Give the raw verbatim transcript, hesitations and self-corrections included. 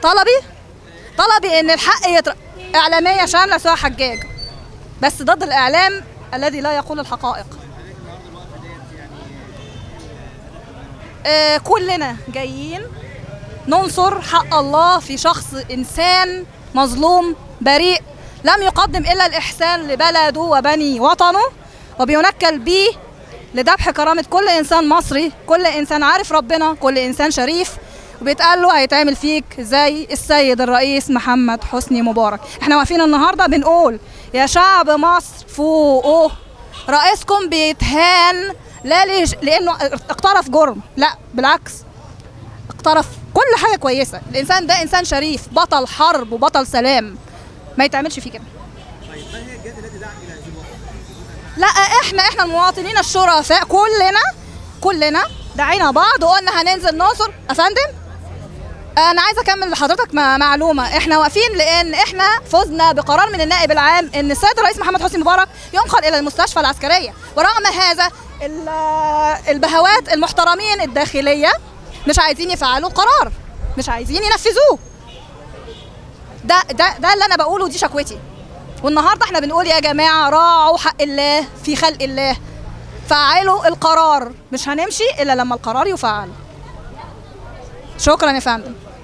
طلبي طلبي ان الحق يتر... اعلاميه شامله سواء حجاج، بس ضد الاعلام الذي لا يقول الحقائق. آه كلنا جايين ننصر حق الله في شخص انسان مظلوم بريء لم يقدم الا الاحسان لبلده وبني وطنه، وبينكل بيه لذبح كرامه كل انسان مصري، كل انسان عارف ربنا، كل انسان شريف، وبيتقال له هيتعمل فيك زي السيد الرئيس محمد حسني مبارك. احنا واقفين النهارده بنقول يا شعب مصر فوقوا، رئيسكم بيتهان لا ليش لانه اقترف جرم، لا بالعكس اقترف كل حاجه كويسه. الانسان ده انسان شريف، بطل حرب وبطل سلام، ما يتعملش فيه كده. طيب ما هي الجهات التي دعت الى هذه الوقفه؟ لا احنا احنا المواطنين الشرفاء كلنا كلنا دعينا بعض وقلنا هننزل ننصر. افندم انا عايزه اكمل لحضرتك معلومه، احنا واقفين لان احنا فزنا بقرار من النائب العام ان السيد الرئيس محمد حسني مبارك ينقل الى المستشفى العسكريه، ورغم هذا البهوات المحترمين الداخليه مش عايزين يفعلوا القرار، مش عايزين ينفذوه. ده ده ده اللي انا بقوله، دي شكوتي. والنهارده احنا بنقول يا جماعه راعوا حق الله في خلق الله، فعلوا القرار، مش هنمشي الا لما القرار يفعل. شكرا يا فندم.